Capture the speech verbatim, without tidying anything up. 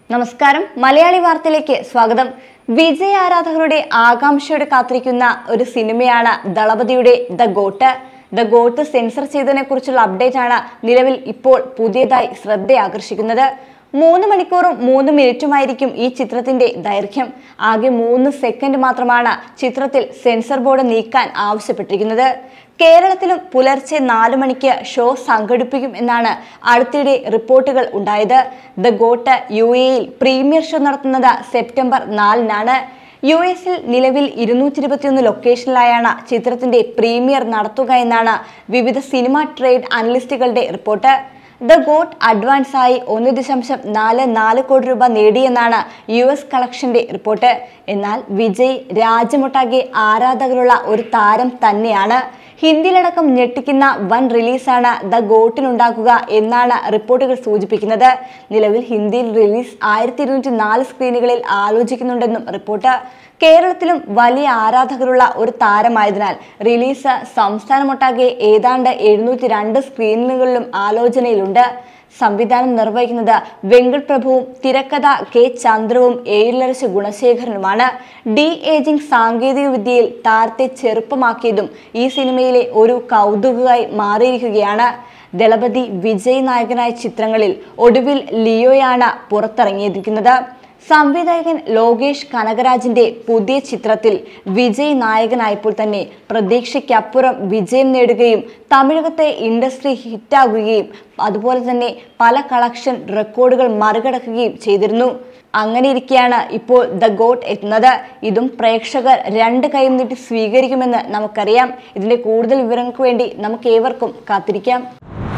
നമസ്കാരം മലയാളി വാർത്തയിലേക്ക് സ്വാഗതം. വിജയ് ആരാധകരുടെ ആകാംക്ഷയോടെ കാത്തിരിക്കുന്ന ഒരു സിനിമയാണ് ദളപതിയുടെ the GOAT. The GOAT censor ചെയ്തതിനെ കുറിച്ചുള്ള അപ്ഡേറ്റ് ആണ് നിലവിൽ ഇപ്പോൾ പുതിയതായി ശ്രദ്ധയാകർഷിക്കുന്നത്. മൂന്ന് മണിക്കൂറും മൂന്ന് മിനിറ്റുമായിരിക്കും ഈ ചിത്രത്തിന്റെ ദൈർഘ്യം. ആകെ മൂന്ന് സെക്കൻഡ് മാത്രമാണ് ചിത്രത്തിൽ സെൻസർ ബോർഡ് നീക്കാൻ ആവശ്യപ്പെട്ടിരിക്കുന്നത്. കേരളത്തിലും പുലർച്ചെ നാലു മണിക്ക് ഷോ സംഘടിപ്പിക്കും എന്നാണ് അടുത്തിടെ റിപ്പോർട്ടുകൾ ഉണ്ടായത്. ദ ഗോട്ട് യു എയിൽ പ്രീമിയർ ഷോ നടത്തുന്നത് സെപ്റ്റംബർ നാലിനാണ്. യു എസിൽ നിലവിൽ ഇരുന്നൂറ്റി ഇരുപത്തിയൊന്ന് ലൊക്കേഷനിലായാണ് ചിത്രത്തിന്റെ പ്രീമിയർ നടത്തുക എന്നാണ് വിവിധ സിനിമ ട്രേഡ് അനലിസ്റ്റുകളുടെ റിപ്പോർട്ട്. ദ ഗോട്ട് അഡ്വാൻസ് ആയി ഒന്ന് ദശാംശം നാല് നാല് കോടി രൂപ നേടിയെന്നാണ് യു എസ് കളക്ഷന്റെ റിപ്പോർട്ട്. എന്നാൽ വിജയ് രാജ്യമൊട്ടാകെ ആരാധകരുള്ള ഒരു താരം തന്നെയാണ്. ഹിന്ദിയിലടക്കം ഞെട്ടിക്കുന്ന വൻ റിലീസാണ് ദ ഗോട്ടിനുണ്ടാക്കുക എന്നാണ് റിപ്പോർട്ടുകൾ സൂചിപ്പിക്കുന്നത്. നിലവിൽ ഹിന്ദിയിൽ റിലീസ് ആയിരത്തി ഇരുന്നൂറ്റി നാല് സ്ക്രീനുകളിൽ ആലോചിക്കുന്നുണ്ടെന്നും റിപ്പോർട്ട്. കേരളത്തിലും വലിയ ആരാധകരുള്ള ഒരു താരമായതിനാൽ റിലീസ് സംസ്ഥാനമൊട്ടാകെ ഏതാണ്ട് എഴുന്നൂറ്റി രണ്ട് സ്ക്രീനുകളിലും ആലോചനയിലുണ്ട്. സംവിധാനം നിർവഹിക്കുന്നത് വെങ്കട് പ്രഭുവും തിരക്കഥ കെ ചന്ദ്രവും എഴുലരശ് ഗുണശേഖരനുമാണ്. ഡി ഏജിംഗ് സാങ്കേതിക വിദ്യയിൽ താരത്തെ ചെറുപ്പമാക്കിയതും ഈ സിനിമയിലെ ഒരു കൗതുകമായി മാറിയിരിക്കുകയാണ്. ദളപതി വിജയ് നായകനായ ചിത്രങ്ങളിൽ ഒടുവിൽ ലിയോയാണ് പുറത്തിറങ്ങിയിരിക്കുന്നത്. സംവിധായകൻ ലോകേഷ് കനകരാജിന്റെ പുതിയ ചിത്രത്തിൽ വിജയ് നായകനായപ്പോൾ തന്നെ പ്രതീക്ഷയ്ക്കപ്പുറം വിജയം നേടുകയും തമിഴകത്തെ ഇൻഡസ്ട്രി ഹിറ്റാകുകയും അതുപോലെ തന്നെ പല കളക്ഷൻ റെക്കോർഡുകൾ മറികടക്കുകയും ചെയ്തിരുന്നു. അങ്ങനെയിരിക്കെയാണ് ഇപ്പോൾ ദ ഗോട്ട് എത്തുന്നത്. ഇതും പ്രേക്ഷകർ രണ്ട് കൈയും നീട്ടി സ്വീകരിക്കുമെന്ന് നമുക്കറിയാം. ഇതിന്റെ കൂടുതൽ വിവരങ്ങൾക്ക് വേണ്ടി നമുക്ക് ഏവർക്കും കാത്തിരിക്കാം.